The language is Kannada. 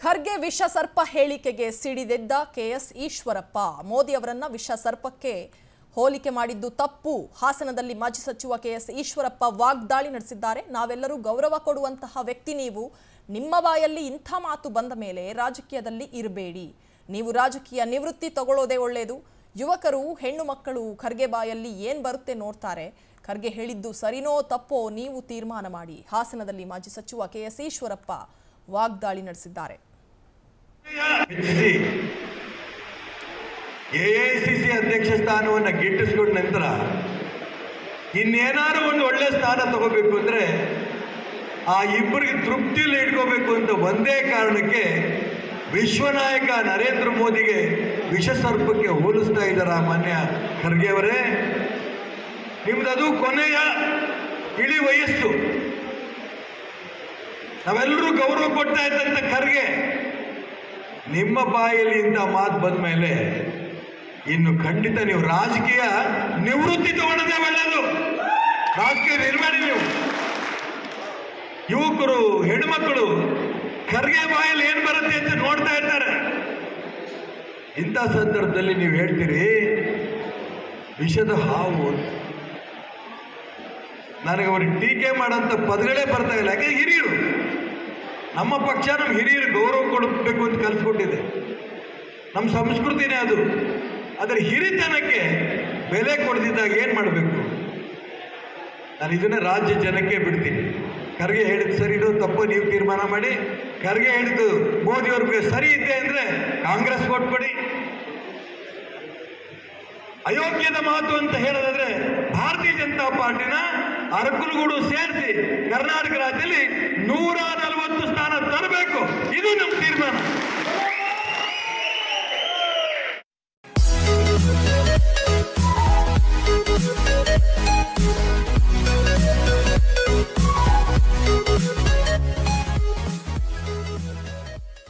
ಖರ್ಗೆ ವಿಷ ಸರ್ಪ ಹೇಳಿಕೆಗೆ ಸಿಡಿದೆದ್ದ ಕೆಎಸ್ ಈಶ್ವರಪ್ಪ ಮೋದಿ ಅವರನ್ನ ವಿಷ ಸರ್ಪಕ್ಕೆ ಹೋಲಿಕೆ ಮಾಡಿದ್ದು ತಪ್ಪು. ಹಾಸನದಲ್ಲಿ ಮಾಜಿ ಸಚಿವ ಕೆಎಸ್ ಈಶ್ವರಪ್ಪ ವಾಗ್ದಾಳಿ ನಡೆಸಿದ್ದಾರೆ. ನಾವೆಲ್ಲರೂ ಗೌರವ ಕೊಡುವಂತಹ ವ್ಯಕ್ತಿ ನೀವು. ನಿಮ್ಮ ಬಾಯಲ್ಲಿ ಇಂಥ ಮಾತು ಬಂದ ಮೇಲೆ ರಾಜಕೀಯದಲ್ಲಿ ಇರಬೇಡಿ. ನೀವು ರಾಜಕೀಯ ನಿವೃತ್ತಿ ತಗೊಳ್ಳೋದೇ ಒಳ್ಳೆಯದು. ಯುವಕರು ಹೆಣ್ಣು ಮಕ್ಕಳು ಖರ್ಗೆ ಬಾಯಲ್ಲಿ ಏನು ಬರುತ್ತೆ ನೋಡ್ತಾರೆ. ಖರ್ಗೆ ಹೇಳಿದ್ದು ಸರಿನೋ ತಪ್ಪೋ ನೀವು ತೀರ್ಮಾನ ಮಾಡಿ. ಹಾಸನದಲ್ಲಿ ಮಾಜಿ ಸಚಿವ ಕೆಎಸ್ ಈಶ್ವರಪ್ಪ ವಾಗ್ದಾಳಿ ನಡೆಸಿದ್ದಾರೆ. ಎಐಸಿಸಿ ಅಧ್ಯಕ್ಷ ಸ್ಥಾನವನ್ನು ಗಿಟ್ಟಿಸಿಕೊಂಡ ನಂತರ ಇನ್ನೇನಾದ್ರೂ ಒಂದು ಒಳ್ಳೆ ಸ್ಥಾನ ತಗೋಬೇಕು ಅಂದ್ರೆ ಆ ಇಬ್ಬರಿಗೆ ತೃಪ್ತಿಯಲ್ಲಿ ಇಟ್ಕೋಬೇಕು ಅಂತ ಒಂದೇ ಕಾರಣಕ್ಕೆ ವಿಶ್ವನಾಯಕ ನರೇಂದ್ರ ಮೋದಿಗೆ ವಿಷ ಸರ್ಪಕ್ಕೆ ಹೋಲಿಸ್ತಾ ಇದ್ದಾರೆ ಮಾನ್ಯ ಖರ್ಗೆ ಅವರೇ. ನಿಮ್ದದು ಕೊನೆಯ ಇಳಿ ವಯಸ್ಸು. ನಾವೆಲ್ಲರೂ ಗೌರವ ಕೊಡ್ತಾ ಇದ್ದಂತ ಖರ್ಗೆ ನಿಮ್ಮ ಬಾಯಲ್ಲಿ ಇಂಥ ಮಾತು ಬಂದ ಮೇಲೆ ಇನ್ನು ಖಂಡಿತ ನೀವು ರಾಜಕೀಯ ನಿವೃತ್ತಿ ತಗೊಳ್ಳೋದೇ ಒಳ್ಳೆಯದು. ರಾಜಕೀಯ ಇರಬೇಡಿ ನೀವು. ಯುವಕರು ಹೆಣ್ಮಕ್ಕಳು ಖರ್ಗೆ ಬಾಯಲ್ಲಿ ಏನು ಬರುತ್ತೆ ಅಂತ ನೋಡ್ತಾ ಇರ್ತಾರೆ. ಇಂಥ ಸಂದರ್ಭದಲ್ಲಿ ನೀವು ಹೇಳ್ತೀರಿ ವಿಷದ ಹಾವು. ನನಗೆ ಅವ್ರಿಗೆ ಟೀಕೆ ಮಾಡೋಂಥ ಪದಗಳೇ ಬರ್ತಾ ಇಲ್ಲ. ಯಾಕೆ ಹಿರಿಯರು, ನಮ್ಮ ಪಕ್ಷ ನಮ್ಮ ಹಿರಿಯರು ಗೌರವ ಕೊಡಬೇಕು ಅಂತ ಕಲಿಸ್ಕೊಟ್ಟಿದೆ. ನಮ್ಮ ಸಂಸ್ಕೃತಿನೇ ಅದು. ಅದರ ಹಿರಿತನಕ್ಕೆ ಬೆಲೆ ಕೊಡದಿದ್ದಾಗ ಏನು ಮಾಡಬೇಕು? ನಾನು ಇದನ್ನೇ ರಾಜ್ಯ ಜನಕ್ಕೆ ಬಿಡ್ತೀನಿ. ಖರ್ಗೆ ಹೇಳಿದ್ದು ಸರಿ ಇರೋ ತಪ್ಪು ನೀವು ತೀರ್ಮಾನ ಮಾಡಿ. ಖರ್ಗೆ ಹೇಳಿದ್ದು ಮೋದಿಯವ್ರಿಗೆ ಸರಿ ಇದೆ ಅಂದರೆ ಕಾಂಗ್ರೆಸ್ ವೋಟ್ ಕೊಡಿ. ಅಯೋಗ್ಯದ ಮಾತು ಅಂತ ಹೇಳೋದಾದ್ರೆ ಭಾರತೀಯ ಜನತಾ ಪಾರ್ಟಿನ ಅರಕಲಗೂಡು ಸೇರಿಸಿ ಕರ್ನಾಟಕ ರಾಜ್ಯದಲ್ಲಿ 140 ಸ್ಥಾನ ತರಬೇಕು. ಇದು ನಮ್ಮ